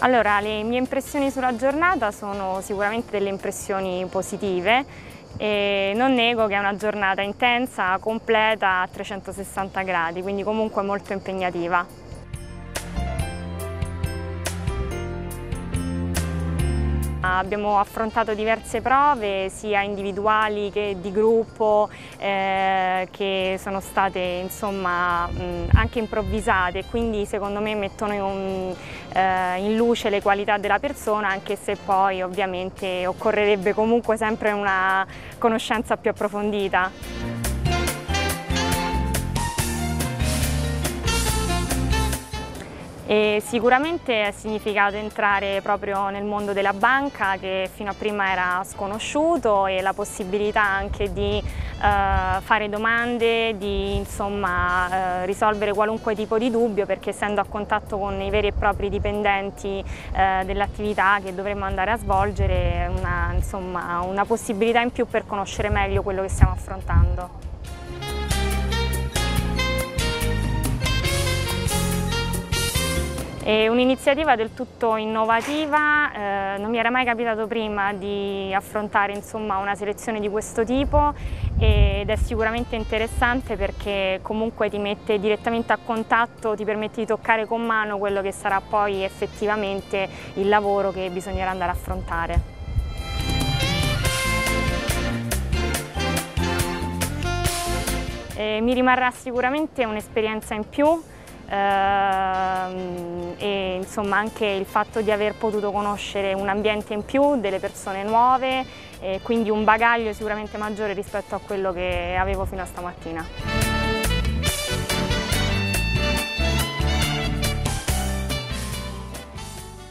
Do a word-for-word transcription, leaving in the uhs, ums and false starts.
Allora, le mie impressioni sulla giornata sono sicuramente delle impressioni positive e non nego che è una giornata intensa, completa a trecentosessanta gradi, quindi comunque molto impegnativa. Abbiamo affrontato diverse prove, sia individuali che di gruppo, eh, che sono state insomma mh, anche improvvisate, quindi secondo me mettono in, eh, in luce le qualità della persona, anche se poi ovviamente occorrerebbe comunque sempre una conoscenza più approfondita. E sicuramente ha significato entrare proprio nel mondo della banca, che fino a prima era sconosciuto, e la possibilità anche di eh, fare domande, di insomma, eh, risolvere qualunque tipo di dubbio, perché essendo a contatto con i veri e propri dipendenti eh, dell'attività che dovremmo andare a svolgere, è una, insomma, una possibilità in più per conoscere meglio quello che stiamo affrontando. È un'iniziativa del tutto innovativa, eh, non mi era mai capitato prima di affrontare insomma, una selezione di questo tipo, ed è sicuramente interessante perché comunque ti mette direttamente a contatto, ti permette di toccare con mano quello che sarà poi effettivamente il lavoro che bisognerà andare a affrontare. Eh, mi rimarrà sicuramente un'esperienza in più. Uh, e insomma anche il fatto di aver potuto conoscere un ambiente in più, delle persone nuove, e quindi un bagaglio sicuramente maggiore rispetto a quello che avevo fino a stamattina.